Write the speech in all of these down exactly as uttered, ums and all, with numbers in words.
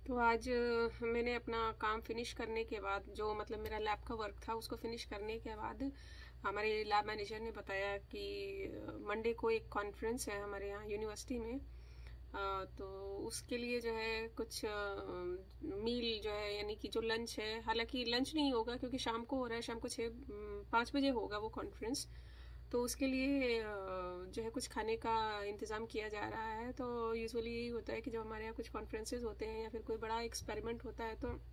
तो आज अ, मैंने अपना काम फिनिश करने के बाद, जो मतलब मेरा लैब का वर्क था उसको फिनिश करने के बाद हमारे लैब मैनेजर ने बताया कि मंडे को एक कॉन्फ्रेंस है हमारे यहाँ यूनिवर्सिटी में। अ, तो उसके लिए जो है कुछ मील जो है, यानी कि जो लंच है, हालांकि लंच नहीं होगा क्योंकि शाम को हो रहा है, शाम को छः पाँच बजे होगा वो कॉन्फ्रेंस। तो उसके लिए अ, जो है कुछ खाने का इंतज़ाम किया जा रहा है। तो यूजुअली यही होता है कि जब हमारे यहाँ कुछ कॉन्फ्रेंसेज होते हैं या फिर कोई बड़ा एक्सपेरिमेंट होता है तो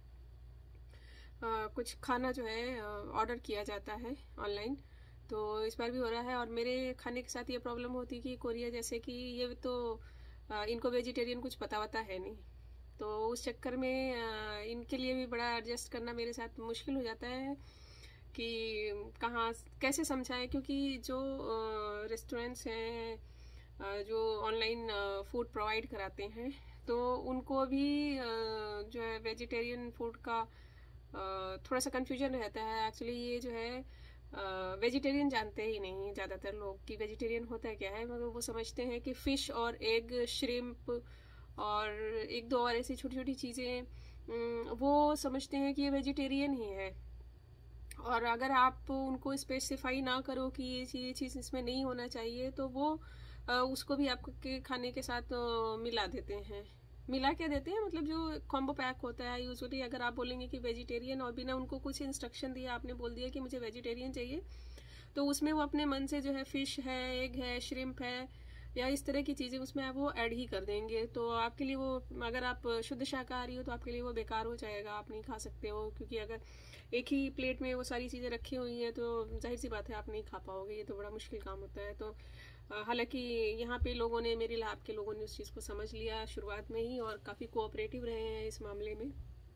अ, कुछ खाना जो है ऑर्डर किया जाता है ऑनलाइन। तो इस बार भी हो रहा है और मेरे खाने के साथ ये प्रॉब्लम होती कि कोरिया जैसे कि ये तो अ, इनको वेजिटेरियन कुछ पता वता है नहीं। तो उस चक्कर में अ, इनके लिए भी बड़ा एडजस्ट करना मेरे साथ मुश्किल हो जाता है कि कहाँ कैसे समझाएं, क्योंकि जो रेस्टोरेंट्स हैं अ, जो ऑनलाइन फूड प्रोवाइड कराते हैं तो उनको भी अ, जो है वेजिटेरियन फूड का अ, थोड़ा सा कन्फ्यूजन रहता है। एक्चुअली ये जो है वेजिटेरियन जानते ही नहीं ज़्यादातर लोग कि वेजिटेरियन होता है क्या है, मगर वो समझते हैं कि फ़िश और एग, श्रिम्प और एक दो और ऐसी छोटी छोटी चीज़ें वो समझते हैं कि ये वेजिटेरियन ही है। और अगर आप उनको स्पेसिफाई ना करो कि ये चीज़ ये चीज़ इसमें नहीं होना चाहिए तो वो आ, उसको भी आपके खाने के साथ आ, मिला देते हैं। मिला क्या देते हैं, मतलब जो कॉम्बो पैक होता है यूजुअली, अगर आप बोलेंगे कि वेजिटेरियन और बिना उनको कुछ इंस्ट्रक्शन दिया आपने बोल दिया कि मुझे वेजिटेरियन चाहिए, तो उसमें वो अपने मन से जो है फिश है, एग है, श्रिम्प है या इस तरह की चीज़ें उसमें आप वो ऐड ही कर देंगे। तो आपके लिए वो, अगर आप शुद्ध शाकाहारी हो तो आपके लिए वो बेकार हो जाएगा, आप नहीं खा सकते हो, क्योंकि अगर एक ही प्लेट में वो सारी चीज़ें रखी हुई हैं तो जाहिर सी बात है आप नहीं खा पाओगे। ये तो बड़ा मुश्किल काम होता है। तो हालांकि यहाँ पे लोगों ने, मेरे लैब के लोगों ने उस चीज़ को समझ लिया शुरुआत में ही और काफ़ी कोऑपरेटिव रहे हैं इस मामले में।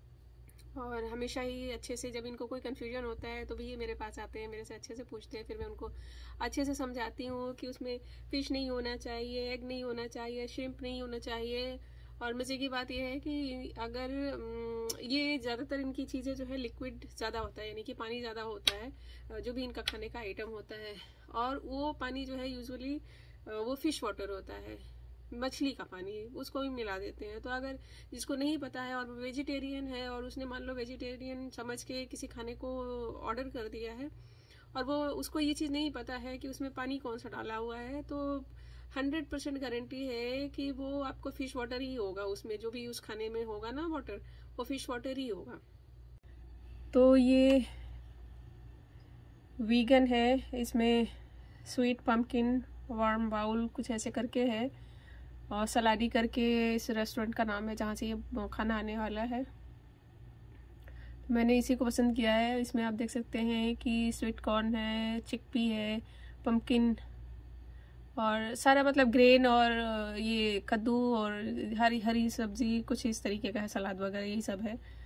और हमेशा ही अच्छे से, जब इनको कोई कन्फ्यूजन होता है तो भी ये मेरे पास आते हैं, मेरे से अच्छे से पूछते हैं, फिर मैं उनको अच्छे से समझाती हूँ कि उसमें फ़िश नहीं होना चाहिए, एग नहीं होना चाहिए, श्रिम्प नहीं होना चाहिए। और मज़े की बात यह है कि अगर ये ज़्यादातर इनकी चीज़ें जो है लिक्विड ज़्यादा होता है, यानी कि पानी ज़्यादा होता है जो भी इनका खाने का आइटम होता है, और वो पानी जो है यूजुअली वो फ़िश वाटर होता है, मछली का पानी, उसको भी मिला देते हैं। तो अगर जिसको नहीं पता है और वेजिटेरियन है और उसने मान लो वेजिटेरियन समझ के किसी खाने को ऑर्डर कर दिया है और वो, उसको ये चीज़ नहीं पता है कि उसमें पानी कौन सा डाला हुआ है, तो हंड्रेड परसेंट गारंटी है कि वो आपको फिश वाटर ही होगा, उसमें जो भी उस खाने में होगा ना वाटर, वो फिश वाटर ही होगा। तो ये वीगन है, इसमें स्वीट पम्पकिन वार्म बाउल कुछ ऐसे करके है, और सलाडी करके इस रेस्टोरेंट का नाम है जहाँ से ये खाना आने वाला है। तो मैंने इसी को पसंद किया है। इसमें आप देख सकते हैं कि स्वीट कॉर्न है, चिकपी है, पम्पकिन और सारा मतलब ग्रेन, और ये कद्दू और हरी हरी सब्जी कुछ इस तरीके का है, सलाद वगैरह यही सब है।